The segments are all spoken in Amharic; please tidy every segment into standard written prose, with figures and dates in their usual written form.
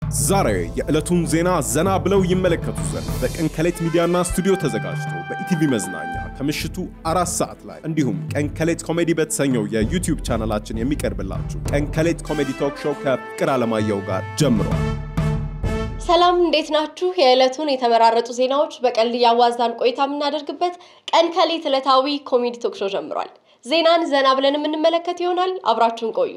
ዛሬ የዕለቱን ዜና ዘና ብለው ይመለከቱ ዘንድ በቀን ከሌት ሚዲያና ስቱዲዮ ተዘጋጅቶ በኢቲቪ መዝናኛ ከምሽቱ 4 ሰዓት ላይ እንዲሁም ቀን ከሌት ኮሜዲ በተሰኘው የዩቲዩብ ቻናላችን የሚቀርብላችሁ ቀን ከሌት ኮሜዲ ቶክ ሾው ከፍቅር አለማየሁ ጋር ጀምሯል። ሰላም እንዴት ናችሁ? የዕለቱን የተመራረጡ ዜናዎች በቀልድ ያዋዛን ቆይታ የምናደርግበት ቀን ከሌት ዕለታዊ ኮሜዲ ቶክ ሾው ጀምሯል። ዜናን ዘና ብለን የምንመለከት ይሆናል። አብራችሁን ቆዩ።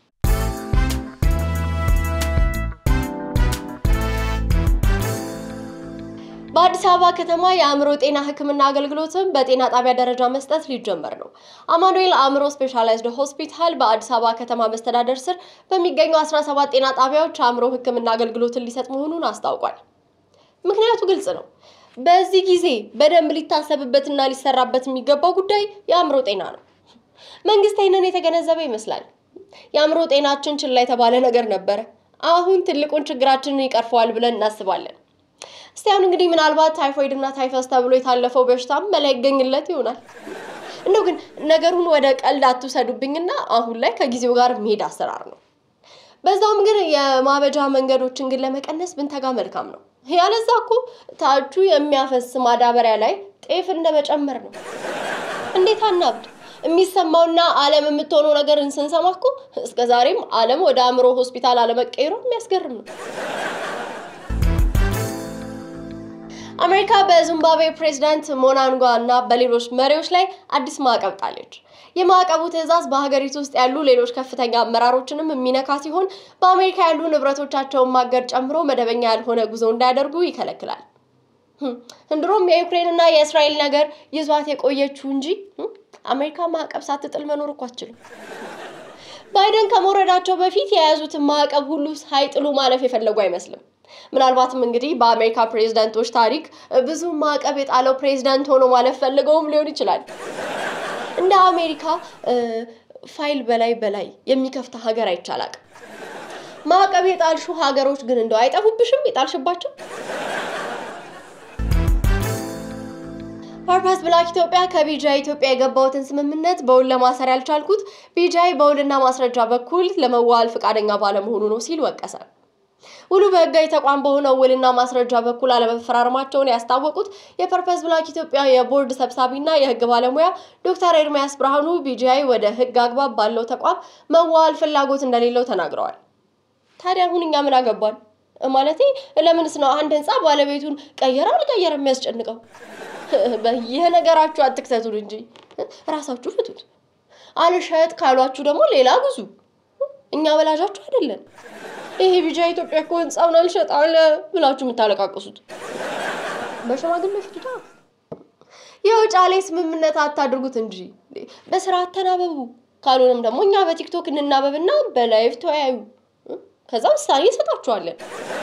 በአዲስ አበባ ከተማ የአእምሮ ጤና ሕክምና አገልግሎትን በጤና ጣቢያ ደረጃ መስጠት ሊጀመር ነው። አማኑኤል አእምሮ ስፔሻላይዝድ ሆስፒታል በአዲስ አበባ ከተማ መስተዳደር ስር በሚገኙ 17 ጤና ጣቢያዎች አእምሮ ሕክምና አገልግሎትን ሊሰጥ መሆኑን አስታውቋል። ምክንያቱ ግልጽ ነው። በዚህ ጊዜ በደንብ ሊታሰብበትና ሊሰራበት የሚገባው ጉዳይ የአእምሮ ጤና ነው። መንግስት ይህንን የተገነዘበ ይመስላል። የአእምሮ ጤናችን ችላ የተባለ ነገር ነበር። አሁን ትልቁን ችግራችንን ይቀርፈዋል ብለን እናስባለን። እስቲያውን እንግዲህ ምናልባት ታይፎይድ እና ታይፈስ ተብሎ የታለፈው በሽታም መላይ ይገኝለት ይሆናል። እንደው ግን ነገሩን ወደ ቀልድ አትውሰዱብኝና አሁን ላይ ከጊዜው ጋር መሄድ አሰራር ነው። በዛውም ግን የማበጃ መንገዶችን ግን ለመቀነስ ብንተጋ መልካም ነው። ያለዛ እኮ ታቹ የሚያፈስ ማዳበሪያ ላይ ጤፍ እንደመጨመር ነው። እንዴት አናብድ? የሚሰማውና ዓለም የምትሆነው ነገር እንሰንሰማ እኮ እስከዛሬም ዓለም ወደ አእምሮ ሆስፒታል አለመቀየሩ የሚያስገርም ነው። አሜሪካ በዚምባብዌ ፕሬዝዳንት ሞናንጓ እና በሌሎች መሪዎች ላይ አዲስ ማዕቀብ ጣለች። የማዕቀቡ ትዕዛዝ በሀገሪቱ ውስጥ ያሉ ሌሎች ከፍተኛ አመራሮችንም የሚነካ ሲሆን በአሜሪካ ያሉ ንብረቶቻቸውን ማገድ ጨምሮ መደበኛ ያልሆነ ጉዞ እንዳያደርጉ ይከለክላል። እንድሮም የዩክሬንና የእስራኤል ነገር ይዟት የቆየችው እንጂ አሜሪካ ማዕቀብ ሳትጥል መኖር እኮ አትችልም። ባይደን ከመውረዳቸው በፊት የያዙትን ማዕቀብ ሁሉ ሳይጥሉ ማለፍ የፈለጉ አይመስልም። ምናልባትም እንግዲህ በአሜሪካ ፕሬዝዳንቶች ታሪክ ብዙ ማዕቀብ የጣለው ፕሬዝዳንት ሆኖ ማለፍ ፈልገውም ሊሆን ይችላል። እንደ አሜሪካ ፋይል በላይ የሚከፍታ ሀገር አይቻላል። ማዕቀብ የጣልሹ ሀገሮች ግን እንደው አይጠፉብሽም የጣልሽባቸው? ፐርፐስ ብላክ ኢትዮጵያ ከቢጂአይ ኢትዮጵያ የገባውትን ስምምነት በውል ለማሰር ያልቻልኩት ቢጂአይ በውልና ማስረጃ በኩል ለመዋል ፈቃደኛ ባለመሆኑ ነው ሲል ወቀሰ። ውሉ በህጋዊ ተቋም በሆነው ውልና ማስረጃ በኩል አለመፈራረማቸውን ያስታወቁት የፐርፐስ ብላክ ኢትዮጵያ የቦርድ ሰብሳቢና የህግ ባለሙያ ዶክተር ኤርሚያስ ብርሃኑ ቢጂአይ ወደ ህግ አግባብ ባለው ተቋም መዋል ፍላጎት እንደሌለው ተናግረዋል። ታዲያ አሁን እኛ ምን አገባን? ማለቴ ለምንስ ነው አንድ ህንጻ ባለቤቱን ቀየረ አልቀየረ የሚያስጨንቀው? በየነገራችሁ አትክተቱን እንጂ ራሳችሁ ፍቱት። አልሸጥ ካሏችሁ ደግሞ ሌላ ግዙ። እኛ ወላጃችሁ አይደለን። ይሄ ቢጂአይ ኢትዮጵያ እኮ ህንጻውን አልሸጣለ ብላችሁ የምታለቃቅሱት በሽማግሌ ፍቱታ። የውጫሌ ስምምነት አታድርጉት እንጂ በስርዓት ተናበቡ። ካልሆነም ደግሞ እኛ በቲክቶክ እንናበብና በላይቭ ተወያዩ። ከዛ ውሳኔ እንሰጣችኋለን።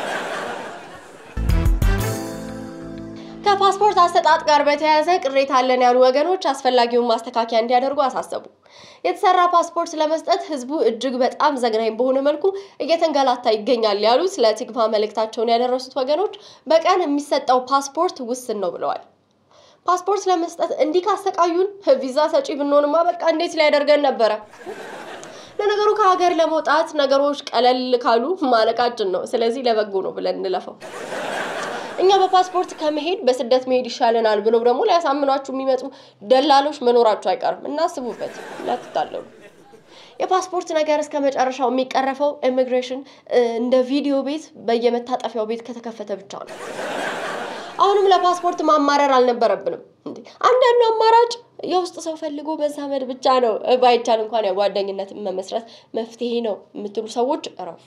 ከፓስፖርት አሰጣጥ ጋር በተያያዘ ቅሬታ አለን ያሉ ወገኖች አስፈላጊውን ማስተካከያ እንዲያደርጉ አሳሰቡ። የተሰራ ፓስፖርት ለመስጠት ህዝቡ እጅግ በጣም ዘግናኝ በሆነ መልኩ እየተንገላታ ይገኛል ያሉት ለቲግቫ መልእክታቸውን ያደረሱት ወገኖች በቀን የሚሰጠው ፓስፖርት ውስን ነው ብለዋል። ፓስፖርት ለመስጠት እንዲህ ካሰቃዩን ቪዛ ሰጪ ብንሆንማ በቃ እንዴት ሊያደርገን ነበረ። ለነገሩ ከሀገር ለመውጣት ነገሮች ቀለል ካሉ ማለቃችን ነው። ስለዚህ ለበጎ ነው ብለን እንለፈው። እኛ በፓስፖርት ከመሄድ በስደት መሄድ ይሻለናል ብለው ደግሞ ሊያሳምኗችሁ የሚመጡ ደላሎች መኖራቸው አይቀርም። እናስቡበት፣ እንዳትታለሉ። የፓስፖርት ነገር እስከ መጨረሻው የሚቀረፈው ኢሚግሬሽን እንደ ቪዲዮ ቤት በየመታጠፊያው ቤት ከተከፈተ ብቻ ነው። አሁንም ለፓስፖርት ማማረር አልነበረብንም እንዴ? አንዳንዱ አማራጭ የውስጥ ሰው ፈልጎ መዛመድ ብቻ ነው። ባይቻል እንኳን የጓደኝነት መመስረት መፍትሄ ነው የምትሉ ሰዎች እረፉ።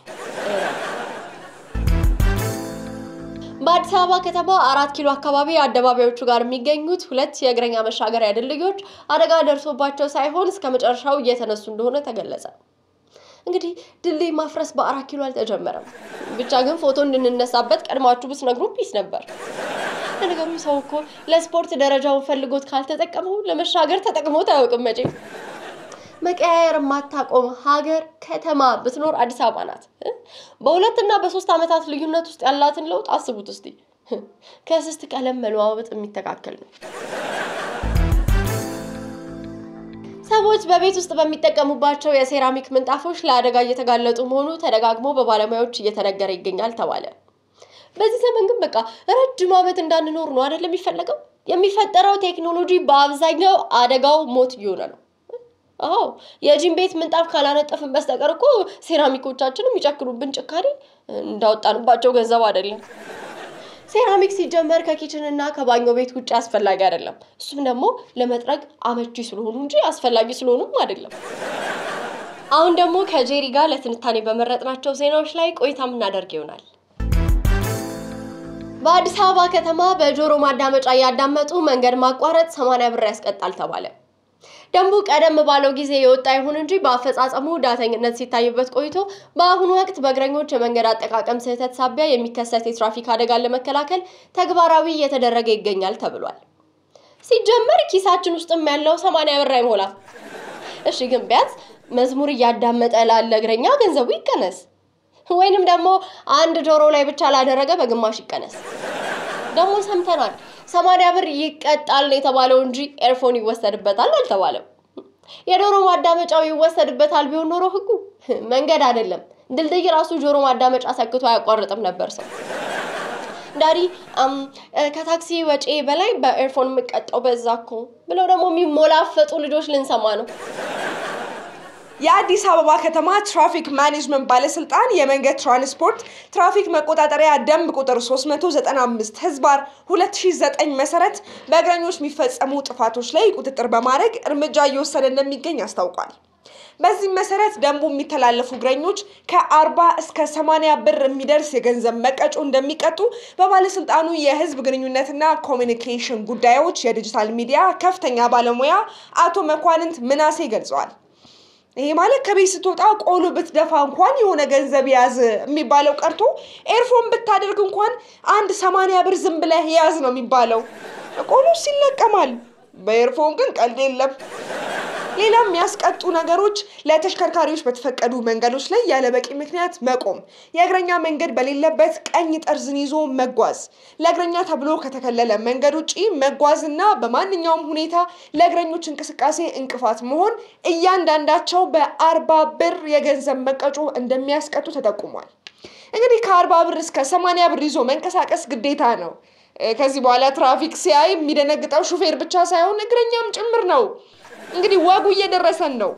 በአዲስ አበባ ከተማ 4 ኪሎ አካባቢ አደባባዮቹ ጋር የሚገኙት ሁለት የእግረኛ መሻገሪያ ድልድዮች አደጋ ደርሶባቸው ሳይሆን እስከ መጨረሻው እየተነሱ እንደሆነ ተገለጸ። እንግዲህ ድልድይ ማፍረስ በ4 ኪሎ አልተጀመረም። ብቻ ግን ፎቶ እንድንነሳበት ቀድማችሁ ብትነግሩን ፒስ ነበር። ለነገሩ ሰው እኮ ለስፖርት ደረጃውን ፈልጎት ካልተጠቀመው ለመሻገር ተጠቅሞት አያውቅም መቼም። መቀያየር ማታቆም ሀገር ከተማ ብትኖር አዲስ አበባ ናት። በ2 እና በ3 አመታት ልዩነት ውስጥ ያላትን ለውጥ አስቡት እስቲ። ከስስት ቀለም መለዋወጥ የሚተካከል ነው። ሰዎች በቤት ውስጥ በሚጠቀሙባቸው የሴራሚክ ምንጣፎች ለአደጋ እየተጋለጡ መሆኑ ተደጋግሞ በባለሙያዎች እየተነገረ ይገኛል ተባለ። በዚህ ዘመን ግን በቃ ረጅም ዓመት እንዳንኖር ነው አይደል የሚፈለገው? የሚፈጠረው ቴክኖሎጂ በአብዛኛው አደጋው ሞት እየሆነ ነው። አዎ የጂም ቤት ምንጣፍ ካላነጠፍን በስተቀር እኮ ሴራሚኮቻችንም ይጨክሩብን ጭካኔ እንዳወጣንባቸው ገንዘብ አይደለም። ሴራሚክ ሲጀመር ከኪችን እና ከባኞ ቤት ውጭ አስፈላጊ አይደለም። እሱም ደግሞ ለመጥረግ አመቺ ስለሆኑ እንጂ አስፈላጊ ስለሆኑም አይደለም። አሁን ደግሞ ከጄሪ ጋር ለትንታኔ በመረጥናቸው ዜናዎች ላይ ቆይታ እናደርግ ይሆናል። በአዲስ አበባ ከተማ በጆሮ ማዳመጫ ያዳመጡ መንገድ ማቋረጥ 80 ብር ያስቀጣል ተባለ። ደንቡ ቀደም ባለው ጊዜ የወጣ ይሁን እንጂ በአፈጻጸሙ ዳተኝነት ሲታይበት ቆይቶ በአሁኑ ወቅት በእግረኞች የመንገድ አጠቃቀም ስህተት ሳቢያ የሚከሰት የትራፊክ አደጋን ለመከላከል ተግባራዊ እየተደረገ ይገኛል ተብሏል። ሲጀመር ኪሳችን ውስጥም ያለው 80 ብር አይሞላም። እሺ ግን ቢያንስ መዝሙር እያዳመጠ ላለ እግረኛ ገንዘቡ ይቀነስ፣ ወይንም ደግሞ አንድ ጆሮ ላይ ብቻ ላደረገ በግማሽ ይቀነስ። ደግሞ ሰምተናል 80 ብር ይቀጣል ነው የተባለው እንጂ ኤርፎን ይወሰድበታል አልተባለም። የጆሮ ማዳመጫው ይወሰድበታል ቢሆን ኖሮ ህጉ መንገድ አይደለም ድልድይ ራሱ ጆሮ ማዳመጫ ሰክቶ አያቋርጥም ነበር ሰው። ዳሪ ከታክሲ ወጪ በላይ በኤርፎን መቀጣው በዛኮ ብለው ደግሞ የሚሞላፈጡ ልጆች ልንሰማ ነው። የአዲስ አበባ ከተማ ትራፊክ ማኔጅመንት ባለስልጣን የመንገድ ትራንስፖርት ትራፊክ መቆጣጠሪያ ደንብ ቁጥር 395/2009 መሰረት በእግረኞች የሚፈጸሙ ጥፋቶች ላይ ቁጥጥር በማድረግ እርምጃ እየወሰደ እንደሚገኝ አስታውቋል። በዚህ መሰረት ደንቡ የሚተላለፉ እግረኞች ከ40 እስከ 80 ብር የሚደርስ የገንዘብ መቀጮ እንደሚቀጡ በባለስልጣኑ የህዝብ ግንኙነትና ኮሚኒኬሽን ጉዳዮች የዲጂታል ሚዲያ ከፍተኛ ባለሙያ አቶ መኳንንት ምናሴ ገልጸዋል። ይሄ ማለት ከቤት ስትወጣ ቆሎ ብትደፋ እንኳን የሆነ ገንዘብ ያዝ የሚባለው ቀርቶ ኤርፎን ብታደርግ እንኳን አንድ 80 ብር ዝም ብለህ ያዝ ነው የሚባለው። ቆሎ ሲለቀማል፣ በኤርፎን ግን ቀልድ የለም። ሌላም ያስቀጡ ነገሮች ለተሽከርካሪዎች በተፈቀዱ መንገዶች ላይ ያለ በቂ ምክንያት መቆም፣ የእግረኛ መንገድ በሌለበት ቀኝ ጠርዝን ይዞ መጓዝ፣ ለእግረኛ ተብሎ ከተከለለ መንገድ ውጪ መጓዝና በማንኛውም ሁኔታ ለእግረኞች እንቅስቃሴ እንቅፋት መሆን እያንዳንዳቸው በ40 ብር የገንዘብ መቀጮ እንደሚያስቀጡ ተጠቁሟል። እንግዲህ ከ40 ብር እስከ 80 ብር ይዞ መንቀሳቀስ ግዴታ ነው። ከዚህ በኋላ ትራፊክ ሲያይ የሚደነግጠው ሹፌር ብቻ ሳይሆን እግረኛም ጭምር ነው። እንግዲህ ዋጉ እየደረሰን ነው።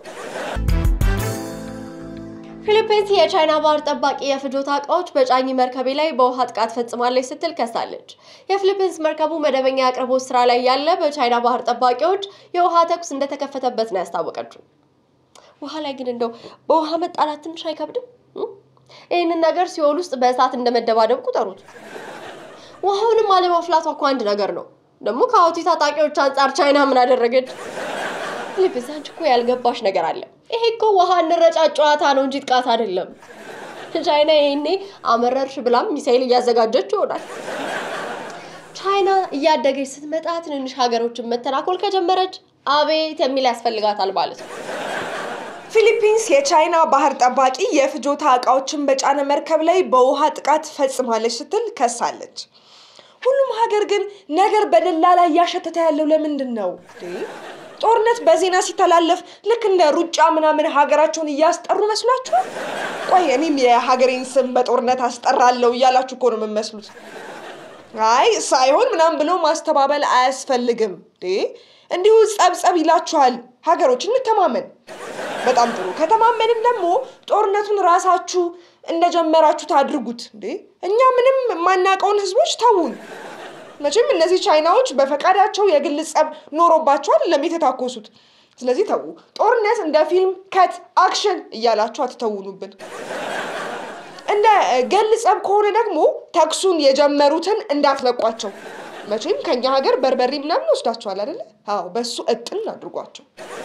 ፊሊፒንስ የቻይና ባህር ጠባቂ የፍጆታ ዕቃዎች በጫኝ መርከቤ ላይ በውሃ ጥቃት ፈጽማለች ስትል ከሳለች። የፊሊፒንስ መርከቡ መደበኛ አቅርቦት ስራ ላይ ያለ በቻይና ባህር ጠባቂዎች የውሃ ተኩስ እንደተከፈተበት ነው ያስታወቀችው። ውሃ ላይ ግን እንደው በውሃ መጣላት ትንሽ አይከብድም? ይህንን ነገር ሲኦል ውስጥ በእሳት እንደመደባደብ ቁጠሩት። ውሃውንም አለማፍላቷ እኮ አንድ ነገር ነው። ደግሞ ከአውቲ ታጣቂዎች አንጻር ቻይና ምን አደረገች? ፊሊፒንስ አንቺ እኮ ያልገባሽ ነገር አለ። ይሄ እኮ ውሃ እንረጫጭ ጨዋታ ነው እንጂ ጥቃት አይደለም። ቻይና ይሄኔ አመረርሽ ብላም ሚሳኤል እያዘጋጀች ይሆናል። ቻይና እያደገች ስትመጣ ትንንሽ ሀገሮችን መተናኮል ከጀመረች አቤት የሚል ያስፈልጋታል ማለት ነው። ፊሊፒንስ የቻይና ባህር ጠባቂ የፍጆታ ዕቃዎችን በጫነ መርከብ ላይ በውሃ ጥቃት ፈጽማለች ስትል ከሳለች። ሁሉም ሀገር ግን ነገር በደላላ ያሸተተ ያለው ለምንድን ነው? ጦርነት በዜና ሲተላለፍ ልክ እንደ ሩጫ ምናምን ሀገራቸውን እያስጠሩ መስሏችኋል? ቆይ እኔም የሀገሬን ስም በጦርነት አስጠራለሁ እያላችሁ እኮ ነው የምመስሉት። አይ ሳይሆን ምናምን ብሎ ማስተባበል አያስፈልግም። እንዲሁ ጸብጸብ ይላችኋል። ሀገሮችን እንተማመን። በጣም ጥሩ። ከተማመንም ደግሞ ጦርነቱን ራሳችሁ እንደጀመራችሁ ታድርጉት። እኛ ምንም ማናቀውን ህዝቦች ተውን። መቼም እነዚህ ቻይናዎች በፈቃዳቸው የግል ጸብ ኖሮባቸዋል ለሚተታኮሱት። ስለዚህ ተው። ጦርነት እንደ ፊልም ከት አክሽን እያላችሁ አትተውኑብን። እንደ ገል ጸብ ከሆነ ደግሞ ተክሱን የጀመሩትን እንዳትለቋቸው። መቼም ከኛ ሀገር በርበሪ ምናምን ወስዳቸዋል አይደል? አዎ በሱ እጥን አድርጓቸው።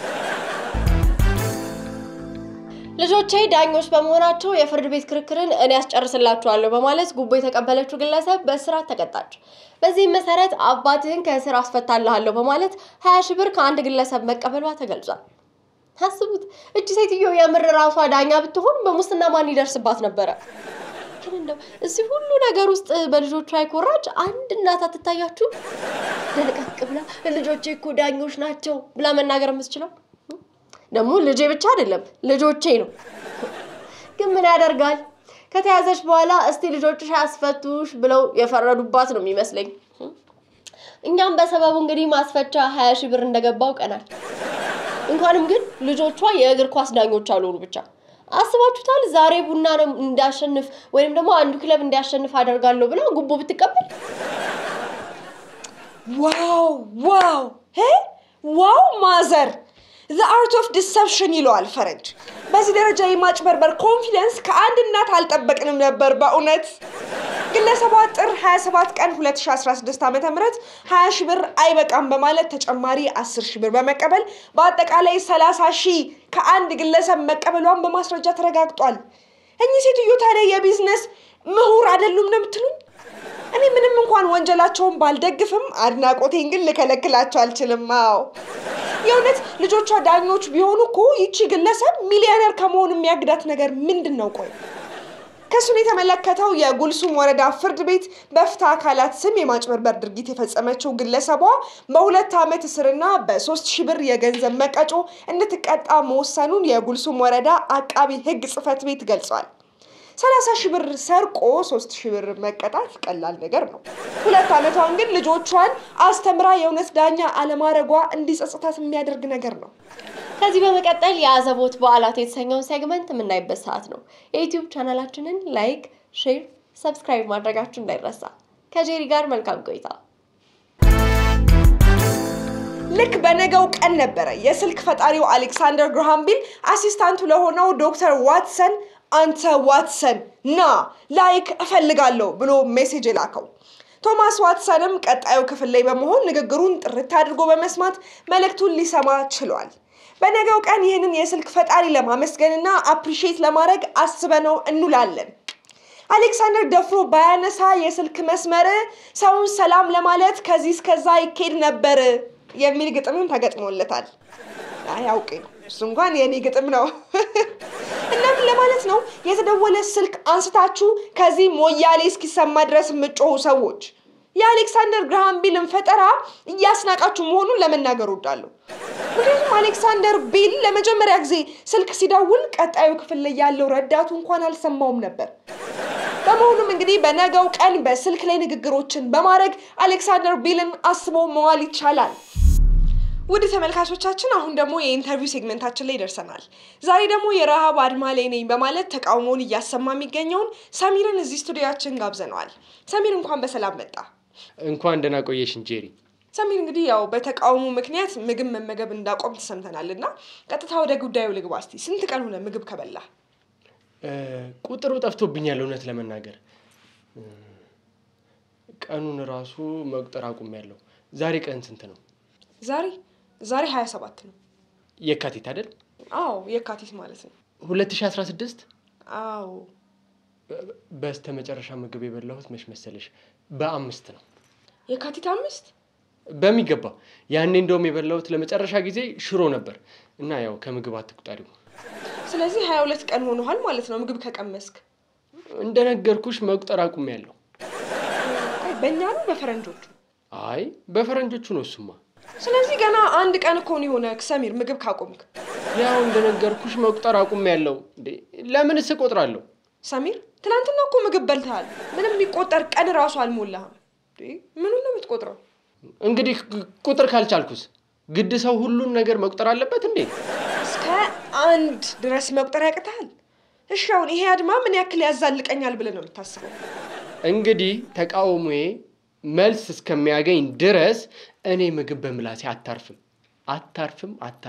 ልጆቼ ዳኞች በመሆናቸው የፍርድ ቤት ክርክርን እኔ ያስጨርስላችኋለሁ በማለት ጉቦ የተቀበለችው ግለሰብ በእስራት ተቀጣች። በዚህ መሰረት አባትህን ከእስር አስፈታልሃለሁ በማለት 20 ሺህ ብር ከአንድ ግለሰብ መቀበሏ ተገልጿል። ታስቡት፣ እቺ ሴትዮ የምር ራሷ ዳኛ ብትሆን በሙስና ማን ይደርስባት ነበር? ግን እንደው እዚህ ሁሉ ነገር ውስጥ በልጆቿ አይኮራጅ አንድ እናት አትታያችሁ? ደረቀቅ ብላ ልጆቼ እኮ ዳኞች ናቸው ብላ መናገር የምትችለው ደግሞ ልጄ ብቻ አይደለም ልጆቼ ነው። ግን ምን ያደርጋል ከተያዘች በኋላ እስቲ ልጆችሽ ያስፈቱሽ ብለው የፈረዱባት ነው የሚመስለኝ። እኛም በሰበቡ እንግዲህ ማስፈቻ 20 ሺህ ብር እንደገባው ቀናል። እንኳንም ግን ልጆቿ የእግር ኳስ ዳኞች አልሆኑ ብቻ አስባችሁታል? ዛሬ ቡና ነው እንዳሸንፍ ወይንም ደግሞ አንዱ ክለብ እንዲያሸንፍ አደርጋለሁ ብለው ጉቦ ብትቀበል ዋው ማዘር the art of deception ይለዋል ፈረንጅ። በዚህ ደረጃ የማጭበርበር ኮንፊደንስ ከአንድ እናት አልጠበቅንም ነበር በእውነት። ግለሰቧ ጥር 27 ቀን 2016 ዓ.ም 20 ሺህ ብር አይበቃም በማለት ተጨማሪ 10 ሺህ ብር በመቀበል በአጠቃላይ 30 ሺህ ከአንድ ግለሰብ መቀበሏን በማስረጃ ተረጋግጧል። እኚህ ሴትዮ ታዲያ የቢዝነስ ምሁር አይደሉም ነው የምትሉኝ? እኔ ምንም እንኳን ወንጀላቸውን ባልደግፍም አድናቆቴን ግን ልከለክላቸው አልችልም። የእውነት ልጆቿ ዳኞች ቢሆኑ እኮ ይቺ ግለሰብ ሚሊዮነር ከመሆን የሚያግዳት ነገር ምንድነው? ቆይ ከሱን የተመለከተው የጉልሱም ወረዳ ፍርድ ቤት በፍትህ አካላት ስም የማጭበርበር ድርጊት የፈጸመችው ግለሰቧ በ2 ዓመት እስርና በ3000 ብር የገንዘብ መቀጮ እንድትቀጣ መወሰኑን የጉልሱም ወረዳ አቃቢ ህግ ጽፈት ቤት ገልጿል። 30 ሺህ ብር ሰርቆ 3000 ብር መቀጣት ቀላል ነገር ነው። 2 ዓመቷን ግን ልጆቿን አስተምራ የእውነት ዳኛ አለማረጓ እንዲጸጽታት የሚያደርግ ነገር ነው። ከዚህ በመቀጠል የአዘቦት በዓላት የተሰኘውን ሴግመንት የምናይበት ሰዓት ነው። የዩቲዩብ ቻናላችንን ላይክ፣ ሼር፣ ሰብስክራይብ ማድረጋችሁ እንዳይረሳ። ከጄሪ ጋር መልካም ቆይታ። ልክ በነገው ቀን ነበረ የስልክ ፈጣሪው አሌክሳንደር ግርሃም ቤል አሲስታንቱ ለሆነው ዶክተር ዋትሰን አንተ ዋትሰን ና ላይክ እፈልጋለሁ ብሎ ሜሴጅ ላከው። ቶማስ ዋትሰንም ቀጣዩ ክፍል ላይ በመሆን ንግግሩን ጥርት አድርጎ በመስማት መልእክቱን ሊሰማ ችሏል። በነገው ቀን ይህንን የስልክ ፈጣሪ ለማመስገንና አፕሪሺየት ለማድረግ አስበነው እንውላለን። አሌክሳንደር ደፍሮ ባያነሳ የስልክ መስመር ሰውን ሰላም ለማለት ከዚህ እስከዛ ይኬድ ነበር የሚል ግጥምም ተገጥሞለታል። አያውቅ እሱ እንኳን የኔ ግጥም ነው። እናም ለማለት ነው የተደወለ ስልክ አንስታችሁ ከዚህ ሞያሌ እስኪሰማ ድረስ ምጮሁ ሰዎች የአሌክሳንደር ግርሃም ቤልን ፈጠራ እያስናቃችሁ መሆኑን ለመናገር ወዳለሁ። ምክንያቱም አሌክሳንደር ቤል ለመጀመሪያ ጊዜ ስልክ ሲደውል ቀጣዩ ክፍል ላይ ያለው ረዳቱ እንኳን አልሰማውም ነበር። በመሆኑም እንግዲህ በነገው ቀን በስልክ ላይ ንግግሮችን በማድረግ አሌክሳንደር ቤልን አስቦ መዋል ይቻላል። ውድ ተመልካቾቻችን አሁን ደግሞ የኢንተርቪው ሴግመንታችን ላይ ደርሰናል። ዛሬ ደግሞ የረሃብ አድማ ላይ ነኝ በማለት ተቃውሞውን እያሰማ የሚገኘውን ሰሚርን እዚህ ስቱዲዮአችን ጋብዘነዋል። ሰሚር እንኳን በሰላም መጣ። እንኳን ደህና ቆየሽን ጄሪ። ሰሚር እንግዲህ ያው በተቃውሞ ምክንያት ምግብ መመገብ እንዳቆም ተሰምተናልና ቀጥታ ወደ ጉዳዩ ልግባ። እስቲ ስንት ቀን ሆነ ምግብ ከበላ? ቁጥሩ ጠፍቶብኛል እውነት ለመናገር። ቀኑን ራሱ መቁጠር አቁሜያለሁ። ዛሬ ቀን ስንት ነው? ዛሬ 27 ነው። የካቲት አይደል? አዎ የካቲት ማለት ነው። 2016? አዎ። በስተመጨረሻ ምግብ የበላሁት መች መሰለሽ? በ5 ነው። የካቲት 5? በሚገባ ያኔ እንደውም የበላሁት ለመጨረሻ ጊዜ ሽሮ ነበር እና ያው ከምግብ አትቁጠሪው። ስለዚህ 22 ቀን ሆኗል ማለት ነው ምግብ ከቀመስክ። እንደነገርኩሽ መቁጠር አቁሜያለሁ። በእኛ ነው በፈረንጆቹ? አይ በፈረንጆቹ ነው እሱማ። ስለዚህ ገና አንድ ቀን እኮ ነው የሆነ ሰሚር ምግብ ካቆምክ። ያው እንደነገርኩሽ መቁጠር አቁሜያለሁ። ለምንስ እቆጥራለሁ? ሰሚር ትናንትና እኮ ምግብ በልተሃል። ምንም የሚቆጠር ቀን ራሱ አልሞላህም። ምኑን ነው የምትቆጥረው? እንግዲህ ቁጥር ካልቻልኩስ ግድ ሰው ሁሉን ነገር መቁጠር አለበት እንዴ? እስከ 1 ድረስ መቁጠር ያቅታል? እሺ አሁን ይሄ አድማ ምን ያክል ያዛልቀኛል ብለህ ነው የምታስበው? እንግዲህ ተቃውሞዬ መልስ እስከሚያገኝ ድረስ እኔ ምግብ በምላሴ አታርፍም።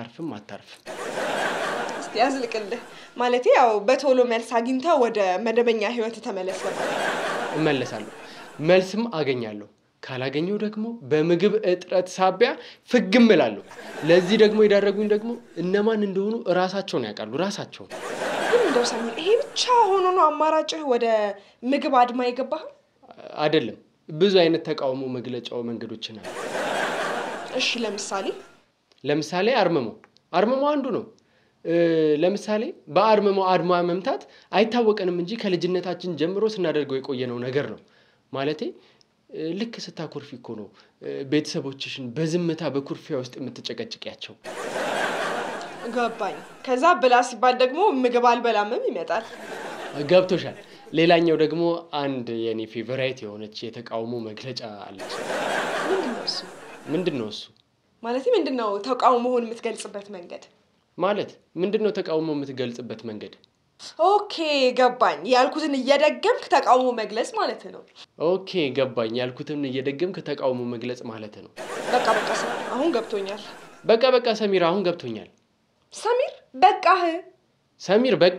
እስቲ ያዝልቅልህ ማለት ያው በቶሎ መልስ አግኝታ ወደ መደበኛ ህይወት ተመለስ ማለት እመለሳለሁ። መልስም አገኛለሁ። ካላገኘው ደግሞ በምግብ እጥረት ሳቢያ ፍግም እላለሁ። ለዚህ ደግሞ ይዳረጉኝ ደግሞ እነማን እንደሆኑ ራሳቸው ነው ያውቃሉ። ራሳቸው ግን እንደው ሰሚር ይሄ ብቻ ሆኖ ነው አማራጭህ ወደ ምግብ አድማ የገባህ? አይደለም፣ ብዙ አይነት ተቃውሞ መግለጫው መንገዶችን አሉ። እሺ ለምሳሌ አርመሞ አንዱ ነው። ለምሳሌ በአርመሞ አድማ መምታት አይታወቀንም እንጂ ከልጅነታችን ጀምሮ ስናደርገው የቆየነው ነገር ነው። ማለቴ ልክ ስታኮርፊ እኮ ነው ቤተሰቦችሽን በዝምታ በኩርፊያ ውስጥ የምትጨቀጭቂያቸው። ገባኝ ከዛ ብላ ሲባል ደግሞ ምግብ አልበላምም ይመጣል ገብቶሻል ሌላኛው ደግሞ አንድ የኔ ፌቨራይት የሆነች የተቃውሞ መግለጫ አለች ምንድነው እሱ ማለት ምንድነው ተቃውሞውን የምትገልጽበት መንገድ ማለት ምንድነው ተቃውሞ የምትገልጽበት መንገድ ኦኬ ገባኝ ያልኩትን እየደገምክ ተቃውሞ መግለጽ ማለት ነው ኦኬ ገባኝ ያልኩትን እየደገምክ ተቃውሞ መግለጽ ማለት ነው በቃ አሁን ገብቶኛል በቃ ሰሚር አሁን ገብቶኛል ሰሚር በቃህ ሰሚር በቃ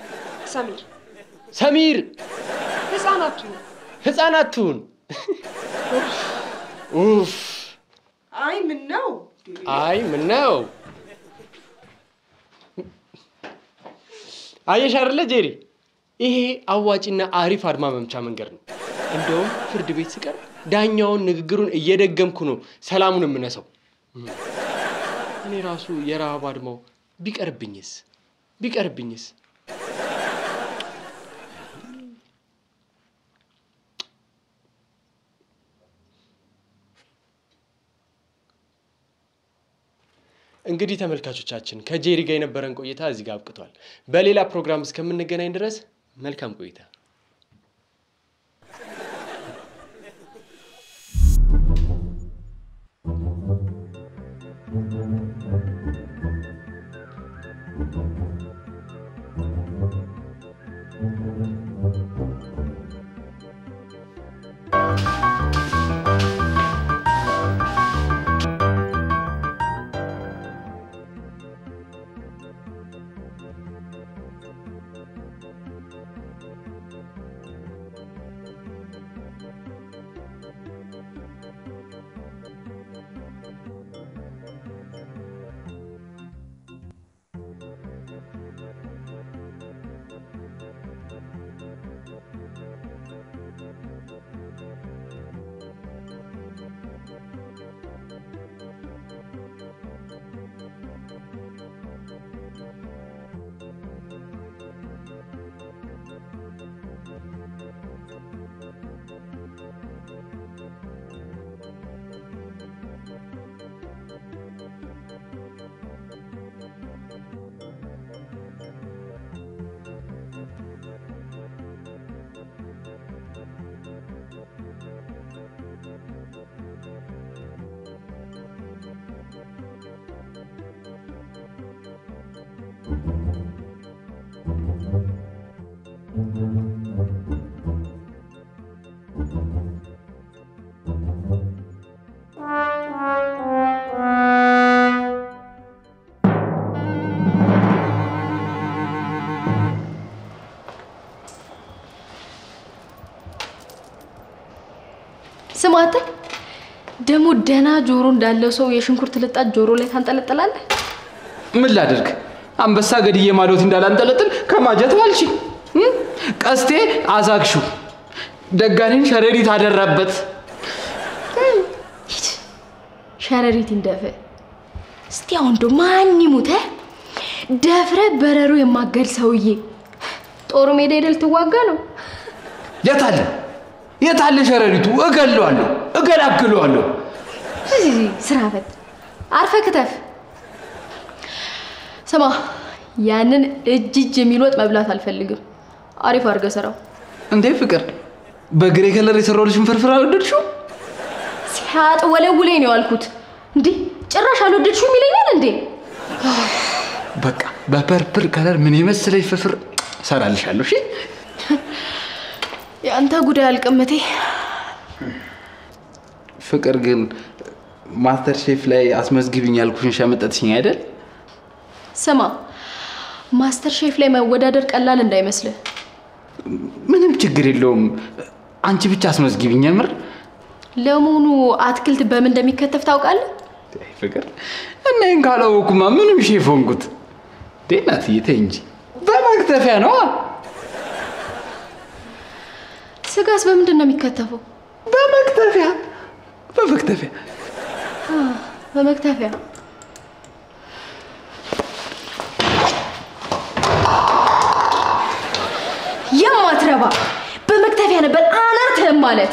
ሰሚር ህፃናቱን ኡፍ አይ ምን ነው አየሽ አይደለ ጄሪ ይሄ አዋጭና አሪፍ አድማ መምቻ መንገድ ነው እንደውም ፍርድ ቤት ሲቀር ዳኛውን ንግግሩን እየደገምኩ ነው ሰላሙን የምነሳው እኔ ራሱ የራብ አድማው ቢቀርብኝስ እንግዲህ ተመልካቾቻችን ከጄሪ ጋር የነበረን ቆይታ እዚህ ጋር አብቅቷል በሌላ ፕሮግራም እስከምንገናኝ ድረስ መልካም ቆይታ ስማተ ደሞ ደና ጆሮ እንዳለው ሰው የሽንኩርት ልጣት ጆሮ ላይ ታንጠለጥላለህ ምን ላድርግ አንበሳ ገድዬ ማዶት እንዳላንጠለጥል ከማጀት አልሽ ቀስቴ አዛግሹ ደጋኔን ሸረሪት አደረበት ሸረሪት እንደፈ እስቲ አሁን ዶ ማን ይሙተ ደፍረ በረሩ የማገል ሰውዬ ጦር ሜዳ ይደል ተዋጋ ነው የታለ ሸረሪቱ እገላግለዋለሁ ስራበት አርፈ ከተፍ ስማ ያንን እጅ የሚልወጥ መብላት አልፈልግም አሪፍ አርገ ሰራው እንዴ ፍቅር በግሬ ከለር የሰራውልሽን ፍርፍር አልወደድሽው ሲያጥ ወለውለኝ ነው ያልኩት እንዴ ጭራሽ አልወደድሽው ይለኛል እንዴ በቃ በፐርፕል ከለር ምን ይመስለኝ ፍርፍር ሰራልሻለሁ እሺ ያንተ ጉዳይ አልቀመቴ ፍቅር ግን ማስተር ሼፍ ላይ አስመዝግቢኝ ያልኩሽን ሸመጠትሽኝ አይደል ስማ ማስተር ሼፍ ላይ መወዳደር ቀላል እንዳይመስልህ ምንም ችግር የለውም አንቺ ብቻ አስመዝግቢኝ ምር ለሞኑ አትክልት በምን እንደሚከተፍ ታውቃለህ ፍቅር እኔን ካላወኩማ ምንም ሼፍ ሆንኩት ደናትዬ ተይ እንጂ በመክተፊያ ነው ስጋስ በምንድን ነው የሚከተፈው በመክተፊያ የማትረባ በመክተፊያ ነበር አናትህም ማለት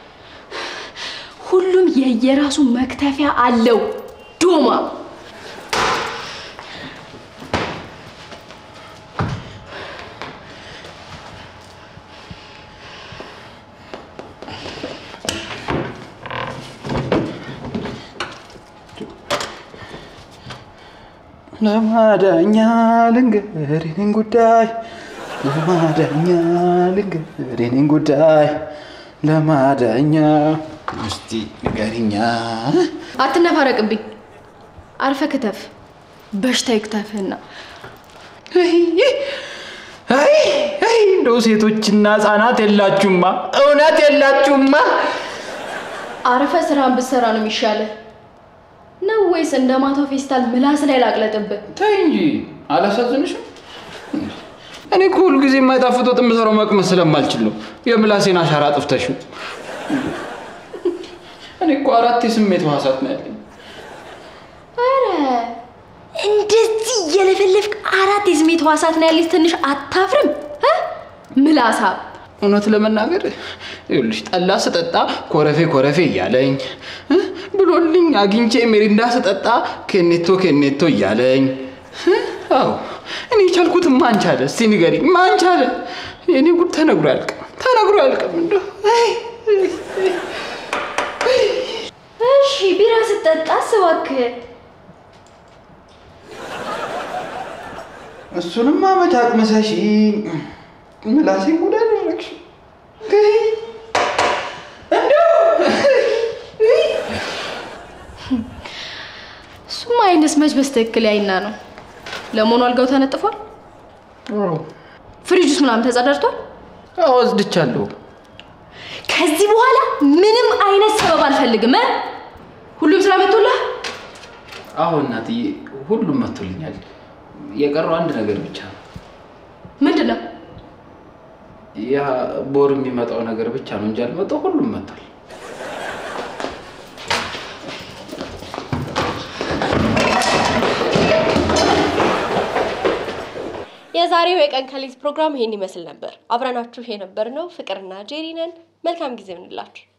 ሁሉም የየራሱ መክተፊያ አለው ዶማ ለማዳኛ ልንገር የኔን ጉዳይ ለማዳኛ ልንገር የኔን ጉዳይ ለማዳኛ እስቲ ንገሪኛ አትነፋረቅብኝ አርፈ ከተፍ በሽታ ይክተፍና አይ እንደው ሴቶችና ህፃናት የላችሁማ እውነት የላችሁማ አርፈ ስራን ብትሰራ ነው የሚሻለው ነው ወይስ እንደማታው ፌስታል ምላስ ላይ ላቅለጥብህ ተይ እንጂ አላሳዝንሽም እኔ እኮ ሁሉ ጊዜ የማይጣፍጥ ወጥ የምሰራው መቅመስ ስለማልችል ነው የምላሴን አሻራ አጥፍተሽ እኔ እኮ 4 የስሜት ህዋሳት ነው ያለኝ አረ እንደዚህ የለፈለፍክ 4 የስሜት ህዋሳት ነው ያለኝ ትንሽ አታፍርም ምላሳብ እውነት ለመናገር ይኸውልሽ ጠላ ስጠጣ ኮረፌ እያለኝ ብሎልኝ አግኝቼ ሜሪንዳ ስጠጣ ከኔቶ እያለኝ አዎ እኔ ቻልኩት ማን ቻለ እስቲ ንገሪ ማን ቻለ የኔ ጉድ ተነግሮ ያልቅም እንደው እሺ ቢራ ስጠጣ ስዋክ እሱንም አመታቅ መሳሺ ምላሴ ጉድ አደረግሽ ሱማ አይነስ መች በስተክል ያይና ነው ለሞኑ አልጋው ተነጥፏል ፍሪጅስ ምናምን ተጸዳድቷል አወዝድቻለሁ ከዚህ በኋላ ምንም አይነት ሰበብ አልፈልግም ሁሉም ስራ መጥቶልህ አሁን እናትዬ ሁሉም መጥቶልኛል የቀረው አንድ ነገር ብቻ ነው ምንድነው ያ ቦር የሚመጣው ነገር ብቻ ነው እንጂ አልመጣው ሁሉም መጥቷል የዛሬው የቀን ከሌት ፕሮግራም ይሄን ይመስል ነበር አብራናችሁ የነበርነው ፍቅርና ጄሪ ነን መልካም ጊዜ ይሁንላችሁ